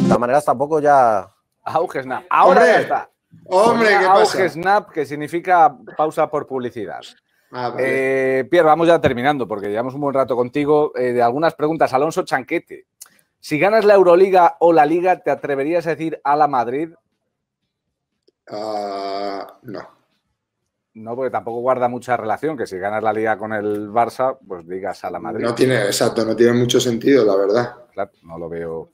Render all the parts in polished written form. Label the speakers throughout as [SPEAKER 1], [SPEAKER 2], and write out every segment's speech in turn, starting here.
[SPEAKER 1] todas maneras, tampoco ya...
[SPEAKER 2] Auge Snap. Ahora
[SPEAKER 3] Hombre,
[SPEAKER 2] ya está.
[SPEAKER 3] Hombre, ¿qué pasa?
[SPEAKER 2] Auge Snap, que significa pausa por publicidad.
[SPEAKER 3] Vale.
[SPEAKER 2] Pierre, vamos ya terminando, porque llevamos un buen rato contigo. De algunas preguntas. Alonso Chanquete. Si ganas la Euroliga o la Liga, ¿te atreverías a decir a la Madrid?
[SPEAKER 3] No.
[SPEAKER 2] No, porque tampoco guarda mucha relación, que si ganas la Liga con el Barça, pues digas a la Madrid.
[SPEAKER 3] No tiene mucho sentido, la verdad.
[SPEAKER 2] Claro, no lo veo.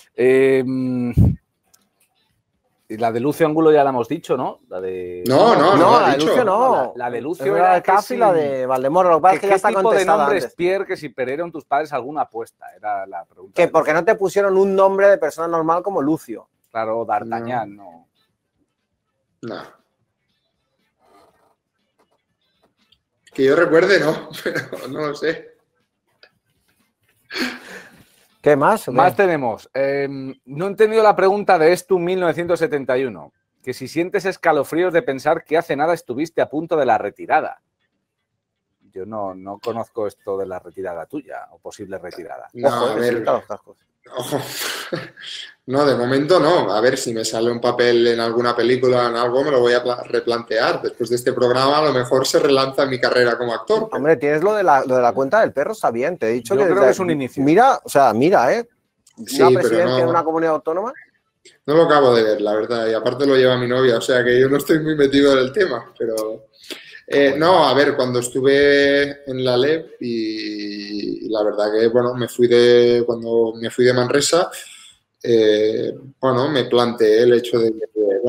[SPEAKER 2] Y la de Lucio Angulo ya la hemos dicho, ¿no? La de...
[SPEAKER 3] No,
[SPEAKER 1] la de Lucio no.
[SPEAKER 2] La de Lucio
[SPEAKER 1] era el CAF y la de Valdemoro. Lo que pasa es que ya está contestada.
[SPEAKER 2] ¿Qué tipo de nombres,
[SPEAKER 1] antes.
[SPEAKER 2] Pierre, que si perdieron tus padres alguna apuesta? Era la pregunta.
[SPEAKER 1] Que porque no te pusieron un nombre de persona normal como Lucio.
[SPEAKER 2] Claro, D'Artagnan, no.
[SPEAKER 3] No. Que yo recuerde, no, pero no lo sé.
[SPEAKER 1] ¿Qué más?
[SPEAKER 2] Más tenemos. No he entendido la pregunta de Estu 1971. Que si sientes escalofríos de pensar que hace nada estuviste a punto de la retirada. Yo no conozco esto de la retirada tuya o posible retirada.
[SPEAKER 3] No,
[SPEAKER 1] Ojo,
[SPEAKER 3] a ver.
[SPEAKER 1] los cascos.
[SPEAKER 3] Ojo. No, de momento no. A ver, si me sale un papel en alguna película, en algo, me lo voy a replantear. Después de este programa, a lo mejor se relanza mi carrera como actor.
[SPEAKER 1] Hombre, tienes lo de la cuenta del perro, está bien. Te he dicho
[SPEAKER 2] Yo
[SPEAKER 1] que
[SPEAKER 2] creo que es un inicio.
[SPEAKER 1] Mira,
[SPEAKER 3] Sí,
[SPEAKER 1] una
[SPEAKER 3] pero
[SPEAKER 1] presidencia
[SPEAKER 3] no.
[SPEAKER 1] de una comunidad autónoma.
[SPEAKER 3] No lo acabo de ver, la verdad. Y aparte lo lleva mi novia, o sea que yo no estoy muy metido en el tema. Pero no, a ver, cuando estuve en la LEP y la verdad que, bueno, cuando me fui de Manresa, bueno, me planteé el hecho de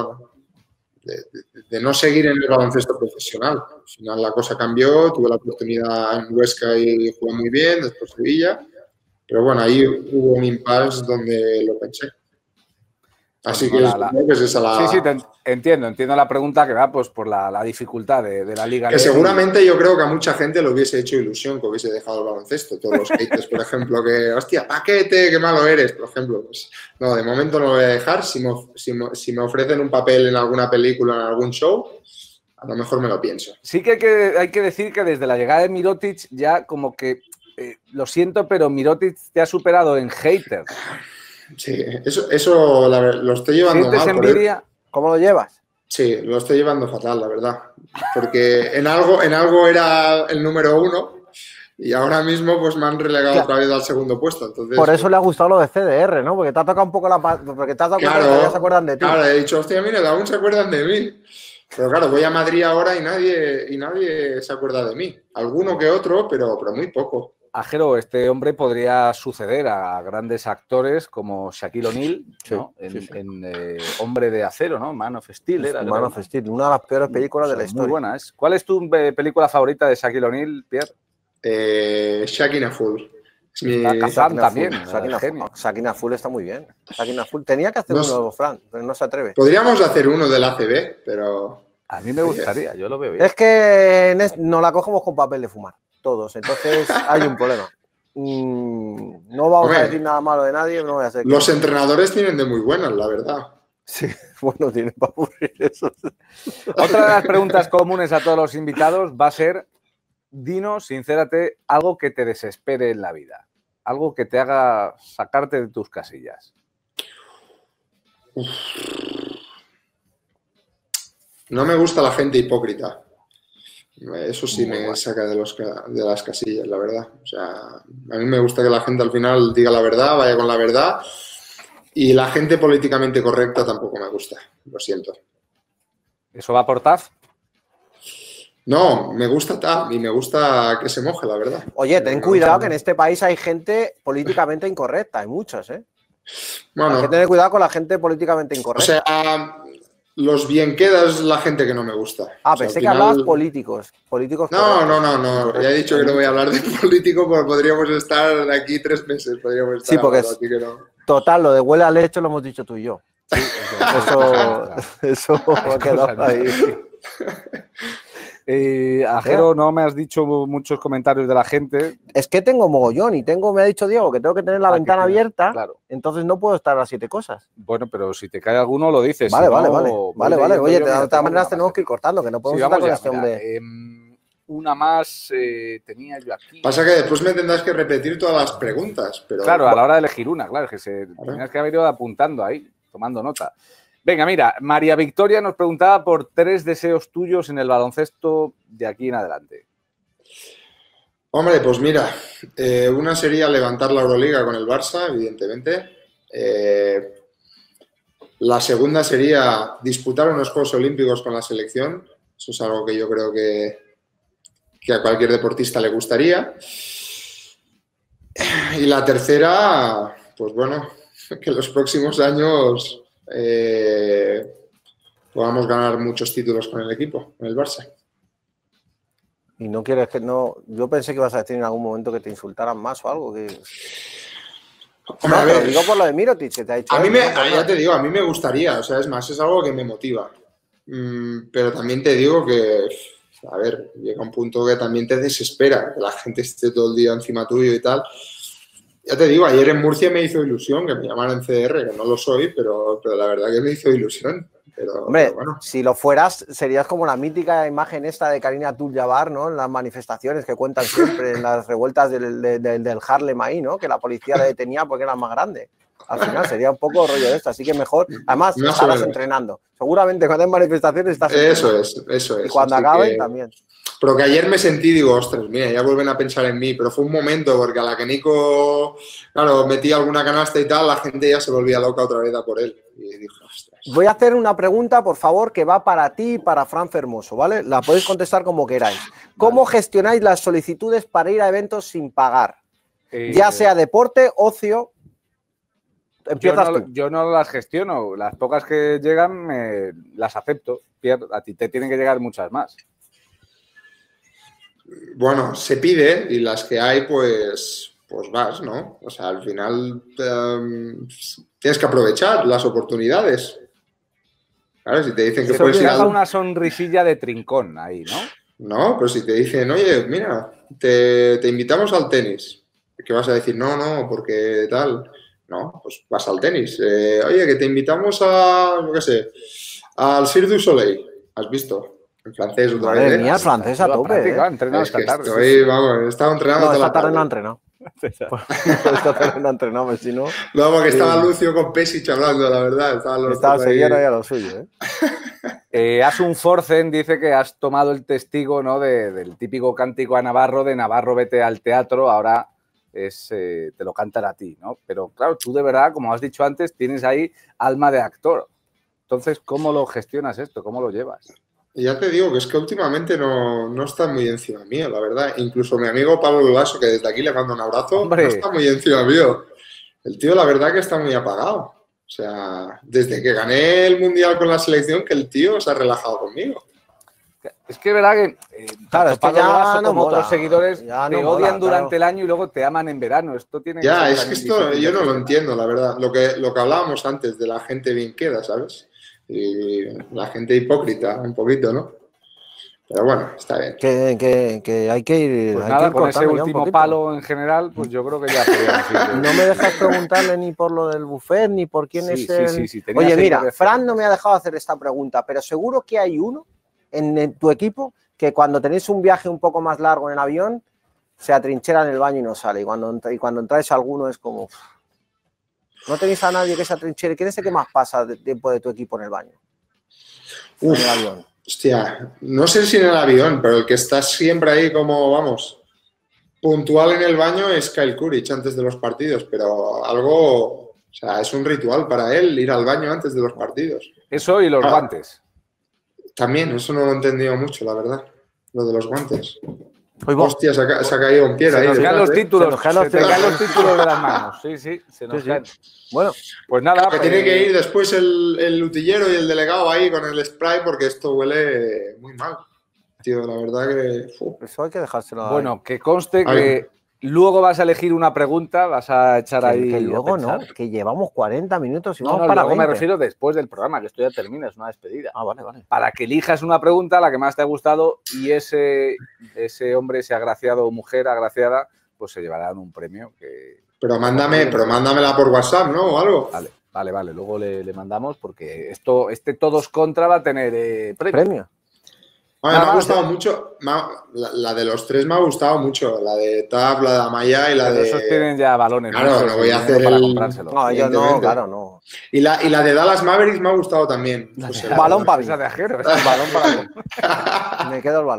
[SPEAKER 3] no seguir en el baloncesto profesional. Al final la cosa cambió, tuve la oportunidad en Huesca y jugué muy bien, después Sevilla. Pero bueno, ahí hubo un impasse donde lo pensé. Así que es esa la...
[SPEAKER 2] Sí, entiendo la pregunta que va pues por la dificultad de la Liga.
[SPEAKER 3] Que seguramente yo creo que a mucha gente le hubiese hecho ilusión que hubiese dejado el baloncesto. Todos los haters, por ejemplo, que, hostia, Paquete, qué malo eres, por ejemplo. Pues, no, de momento no lo voy a dejar. Si me ofrecen un papel en alguna película, en algún show, a lo mejor me lo pienso.
[SPEAKER 2] Sí que hay que decir que desde la llegada de Mirotic ya como que, lo siento, pero Mirotic te ha superado en hater.
[SPEAKER 3] Sí, eso lo estoy llevando mal.
[SPEAKER 2] ¿Sientes envidia?
[SPEAKER 1] ¿Cómo lo llevas?
[SPEAKER 3] Sí, lo estoy llevando fatal, la verdad. Porque en algo era el número 1 y ahora mismo pues me han relegado otra vez al segundo puesto. Entonces,
[SPEAKER 1] por eso le ha gustado lo de CDR, ¿no? Porque te ha tocado un poco porque te has dado cuenta que ya se acuerdan de ti.
[SPEAKER 3] Claro, he dicho, hostia, mira, aún se acuerdan de mí. Pero claro, voy a Madrid ahora y nadie se acuerda de mí. Alguno que otro, pero muy poco.
[SPEAKER 2] Ajero, este hombre podría suceder a grandes actores como Shaquille O'Neal, ¿no? En Hombre de Acero, ¿no? Man of Steel.
[SPEAKER 1] Man of Steel, una de las peores películas de la historia.
[SPEAKER 2] Muy buena. ¿Cuál es tu película favorita de Shaquille O'Neal, Pierre?
[SPEAKER 3] Shaq a Fool.
[SPEAKER 2] Kazan también.
[SPEAKER 1] Shaq a Fool está muy bien. Shaq a Fool. Tenía que hacer uno, Fran, pero no se atreve.
[SPEAKER 3] Podríamos hacer uno del ACB, pero...
[SPEAKER 2] A mí me gustaría, yo lo veo bien.
[SPEAKER 1] Es que no la cogemos con papel de fumar. Todos, entonces hay un problema. No vamos a decir nada malo de nadie, no voy a hacer.
[SPEAKER 3] Los entrenadores tienen de muy buenas, la verdad.
[SPEAKER 1] Sí, bueno, tienen para aburrir eso.
[SPEAKER 2] Otra de las preguntas comunes a todos los invitados va a ser: dinos, sincérate, algo que te desespere en la vida, algo que te haga sacarte de tus casillas.
[SPEAKER 3] No me gusta la gente hipócrita. Eso sí me saca de las casillas, la verdad. O sea, a mí me gusta que la gente al final diga la verdad, vaya con la verdad. Y la gente políticamente correcta tampoco me gusta, lo siento.
[SPEAKER 2] ¿Eso va por TAF?
[SPEAKER 3] No, me gusta TAF y me gusta que se moje, la verdad.
[SPEAKER 1] Oye, ten cuidado que en este país hay gente políticamente incorrecta, hay muchas, ¿eh?
[SPEAKER 3] Bueno,
[SPEAKER 1] hay que tener cuidado con la gente políticamente incorrecta.
[SPEAKER 3] O sea... Los bien quedas la gente que no me gusta.
[SPEAKER 1] Pensé que hablabas políticos.
[SPEAKER 3] No. Ya he dicho que no voy a hablar de político porque podríamos estar aquí 3 meses.
[SPEAKER 1] Sí, porque total, lo de huele a leche lo hemos dicho tú y yo. Sí, eso ha quedado ahí.
[SPEAKER 2] Ajero, no me has dicho muchos comentarios de la gente.
[SPEAKER 1] Es que tengo mogollón y me ha dicho Diego que tengo que tener la ventana abierta, claro. Entonces no puedo estar a las 7 cosas.
[SPEAKER 2] Bueno, pero si te cae alguno lo dices.
[SPEAKER 1] Vale. Oye, de todas maneras tenemos que ir cortando, que no podemos estar con este hombre.
[SPEAKER 2] una más tenía yo aquí.
[SPEAKER 3] Pasa que después me tendrás que repetir todas las preguntas, pero...
[SPEAKER 2] Claro, a la hora de elegir una, claro, es que tenías que haber ido apuntando ahí, tomando nota. Venga, mira, María Victoria nos preguntaba por 3 deseos tuyos en el baloncesto de aquí en adelante.
[SPEAKER 3] Hombre, pues mira, una sería levantar la Euroliga con el Barça, evidentemente. La segunda sería disputar unos Juegos Olímpicos con la selección. Eso es algo que yo creo que a cualquier deportista le gustaría. Y la tercera, pues bueno, que en los próximos años podamos ganar muchos títulos con el equipo, con el Barça.
[SPEAKER 1] Y no quieres que no. Yo pensé que ibas a decir en algún momento que te insultaran más o algo.
[SPEAKER 3] Hombre, a ver,
[SPEAKER 1] digo por lo de Mirotic, que te ha dicho.
[SPEAKER 3] Ya te digo, a mí me gustaría, o sea, es más, es algo que me motiva. Pero también te digo que, a ver, llega un punto que también te desespera, que la gente esté todo el día encima tuyo y tal. Ya te digo, ayer en Murcia me hizo ilusión que me llamaran CDR, que no lo soy, pero la verdad que me hizo ilusión.
[SPEAKER 1] Hombre,
[SPEAKER 3] bueno.
[SPEAKER 1] Si lo fueras, serías como la mítica imagen esta de Kareem Abdul-Jabbar, ¿no? En las manifestaciones que cuentan siempre, en las revueltas del Harlem ahí, ¿no? Que la policía le detenía porque era más grande. Al final sería un poco rollo de esto, así que mejor. Además, estarás entrenando. Seguramente cuando hay manifestaciones estás entrenando.
[SPEAKER 3] Eso es.
[SPEAKER 1] Y cuando acaben, también.
[SPEAKER 3] Pero que ayer me sentí, digo, ostras, mira, ya vuelven a pensar en mí, pero fue un momento porque a la que Nico, claro, metía alguna canasta y tal, la gente ya se volvía loca otra vez a por él. Y dije, ostras.
[SPEAKER 1] Voy a hacer una pregunta, por favor, que va para ti y para Fran Fermoso, ¿vale? La podéis contestar como queráis. ¿Cómo gestionáis las solicitudes para ir a eventos sin pagar? Ya sea deporte, ocio.
[SPEAKER 2] Yo no las gestiono. Las pocas que llegan las acepto. Pierre, a ti te tienen que llegar muchas más.
[SPEAKER 3] Bueno, se pide y las que hay, pues vas, ¿no? O sea, al final tienes que aprovechar las oportunidades. Claro, si te dicen que puedes ir
[SPEAKER 2] a una sonrisilla de trincón ahí, ¿no?
[SPEAKER 3] No, pero si te dicen, oye, mira, te invitamos al tenis, ¿qué vas a decir? No, porque tal. No, pues vas al tenis. Oye, que te invitamos yo qué sé, al Cirque du Soleil. ¿Has visto? En francés otra vez.
[SPEAKER 1] Madre mía, francés a tope.
[SPEAKER 2] Entrenado esta tarde.
[SPEAKER 3] He estado entrenando toda la tarde.
[SPEAKER 1] Esta tarde no he entrenado. Esta tarde no he entrenado, si no...
[SPEAKER 3] No, porque estaba Lucio con Pesic hablando, la verdad.
[SPEAKER 1] Estaba Seguero ahí a lo suyo,
[SPEAKER 2] Asun Forcen dice que has tomado el testigo, ¿no? Del típico cántico a Navarro, de Navarro vete al teatro, ahora te lo cantan a ti, ¿no? Pero claro, tú de verdad, como has dicho antes, tienes ahí alma de actor. Entonces, ¿cómo lo gestionas esto? ¿Cómo lo llevas?
[SPEAKER 3] Ya te digo que es que últimamente no está muy encima mío, la verdad. Incluso mi amigo Pablo Lasso, que desde aquí le mando un abrazo, ¡hombre! No está muy encima mío. El tío, la verdad, que está muy apagado. O sea, desde que gané el Mundial con la selección, que el tío se ha relajado conmigo.
[SPEAKER 2] Es que es verdad que
[SPEAKER 1] claro, es que ya
[SPEAKER 2] no como otros seguidores
[SPEAKER 1] ya
[SPEAKER 2] te odian durante el año y luego te aman en verano. Esto tiene
[SPEAKER 3] ya, es que esto yo no lo entiendo, la verdad. Lo que hablábamos antes de la gente bien queda, ¿sabes? Y la gente hipócrita, un poquito, ¿no? Pero bueno, está bien.
[SPEAKER 1] Que hay que ir.
[SPEAKER 2] Pues nada, con ese último palo en general, pues yo creo que ya podríamos.
[SPEAKER 1] No me dejas preguntarle ni por lo del buffet, ni por quién es el...
[SPEAKER 2] Sí,
[SPEAKER 1] Oye, mira, Fran no me ha dejado hacer esta pregunta, pero seguro que hay uno en tu equipo que cuando tenéis un viaje un poco más largo en el avión, se atrinchera en el baño y no sale. Y cuando entráis alguno es como... No tenéis a nadie que se atrinchere. ¿Quién es el que más pasa de tiempo de tu equipo en el baño?
[SPEAKER 3] En el avión. Hostia, no sé si en el avión, pero el que está siempre ahí como, vamos, puntual en el baño es Kyle Kuric antes de los partidos, pero algo, o sea, es un ritual para él ir al baño antes de los partidos.
[SPEAKER 2] Eso y los guantes.
[SPEAKER 3] También, eso no lo he entendido mucho, la verdad, lo de los guantes. Hostia, se ha caído un pie ahí.
[SPEAKER 2] Se nos caen los títulos, se caen los títulos de las manos. Sí, se nos caen.
[SPEAKER 1] Bueno,
[SPEAKER 3] pues nada. Que tiene que ir después el utillero y el delegado ahí con el spray porque esto huele muy mal. Tío, la verdad que...
[SPEAKER 1] Eso hay que dejárselo ahí.
[SPEAKER 2] Bueno, que conste que luego vas a elegir una pregunta, vas a echar ahí...
[SPEAKER 1] Que luego no, que llevamos 40 minutos y vamos para
[SPEAKER 2] luego
[SPEAKER 1] 20.
[SPEAKER 2] Me refiero después del programa, que esto ya termina, es una despedida.
[SPEAKER 1] Ah, vale.
[SPEAKER 2] Para que elijas una pregunta, la que más te ha gustado, y ese hombre, ese agraciado o mujer agraciada, pues se llevarán un premio que...
[SPEAKER 3] Pero mándamela por WhatsApp, ¿no? O algo.
[SPEAKER 2] Vale. Luego le mandamos porque todos contra va a tener premio.
[SPEAKER 3] Me ha gustado mucho, la de los tres me ha gustado mucho, la de Tab, la de Amaya y la de...
[SPEAKER 2] Esos tienen ya balones.
[SPEAKER 3] Claro, no voy a hacer
[SPEAKER 2] para
[SPEAKER 3] el...
[SPEAKER 2] comprárselo.
[SPEAKER 1] No, yo no, claro, no.
[SPEAKER 3] Y la de Dallas Mavericks me ha gustado también.
[SPEAKER 1] Un balón para mí.
[SPEAKER 2] Esa de Ajero.
[SPEAKER 1] Un balón para mí. Me quedo el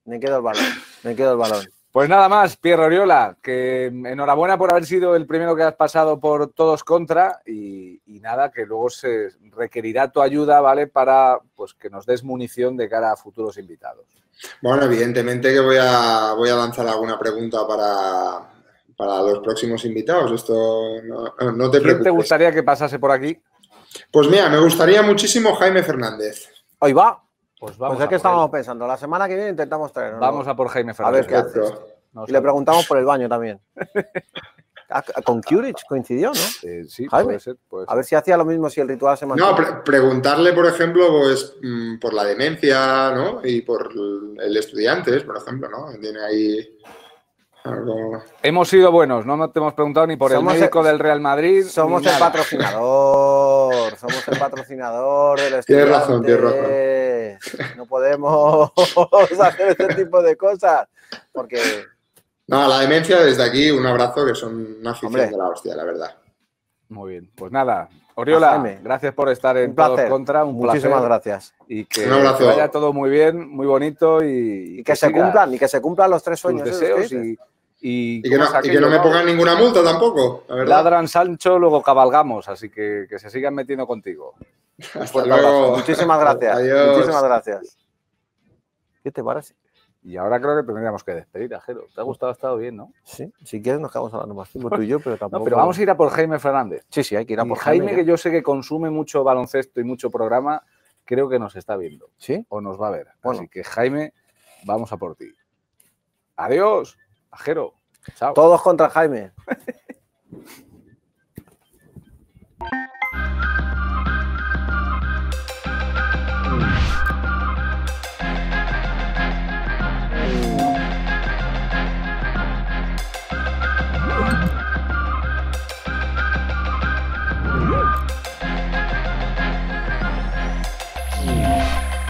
[SPEAKER 1] balón.
[SPEAKER 2] Pues nada más, Pierre Oriola, que enhorabuena por haber sido el primero que has pasado por Todos Contra y nada, que luego se requerirá tu ayuda, ¿vale? Para pues que nos des munición de cara a futuros invitados.
[SPEAKER 3] Bueno, evidentemente que voy a lanzar alguna pregunta para los próximos invitados. Esto no te preocupes.
[SPEAKER 2] ¿Quién te gustaría que pasase por aquí?
[SPEAKER 3] Pues mira, me gustaría muchísimo Jaime Fernández.
[SPEAKER 1] Hoy va.
[SPEAKER 2] Pues vamos.
[SPEAKER 1] Pues es que estábamos pensando. La semana que viene intentamos traerlo.
[SPEAKER 2] Vamos a por Jaime Fernández.
[SPEAKER 1] A ver qué haces. Y le preguntamos por el baño también. Con Curich coincidió, ¿no?
[SPEAKER 2] Sí,
[SPEAKER 1] Jaime.
[SPEAKER 2] puede ser.
[SPEAKER 1] A ver si hacía lo mismo si el ritual se mantiene.
[SPEAKER 3] No, preguntarle, por ejemplo, pues por la demencia, ¿no? Y por el Estudiantes, por ejemplo, ¿no? Tiene ahí algo...
[SPEAKER 2] Hemos sido buenos, no te hemos preguntado ni por el médico del Real Madrid.
[SPEAKER 1] Somos el patrocinador. Somos el patrocinador del Estudiantes.
[SPEAKER 3] Tienes razón.
[SPEAKER 1] No podemos hacer este tipo de cosas porque...
[SPEAKER 3] No, la demencia desde aquí, un abrazo, que son una afición de la hostia, la verdad.
[SPEAKER 2] Muy bien, pues nada, Oriola, gracias por estar en Todos Contra, un placer.
[SPEAKER 1] Muchísimas gracias.
[SPEAKER 2] Y que vaya todo muy bien, muy bonito y
[SPEAKER 1] que se cumplan los tres sueños.
[SPEAKER 2] Deseos y
[SPEAKER 3] que no me pongan ninguna multa tampoco, la verdad.
[SPEAKER 2] Ladran Sancho, luego cabalgamos, así que se sigan metiendo contigo.
[SPEAKER 3] Hasta luego.
[SPEAKER 1] Muchísimas gracias.
[SPEAKER 3] Adiós.
[SPEAKER 1] Muchísimas gracias. ¿Qué te parece?
[SPEAKER 2] Y ahora creo que tendríamos que despedir a Jero. ¿Te ha gustado? Ha estado bien, ¿no?
[SPEAKER 1] Sí, si quieres nos quedamos hablando más tiempo tú y yo, pero tampoco...
[SPEAKER 2] No, pero vamos a ir a por Jaime Fernández.
[SPEAKER 1] Sí, hay que ir a por
[SPEAKER 2] Jaime, que yo sé que consume mucho baloncesto y mucho programa, creo que nos está viendo.
[SPEAKER 1] ¿Sí?
[SPEAKER 2] O nos va a ver.
[SPEAKER 1] Bueno.
[SPEAKER 2] Así que, Jaime, vamos a por ti. Adiós, Ajero. Chao.
[SPEAKER 1] Todos contra Jaime.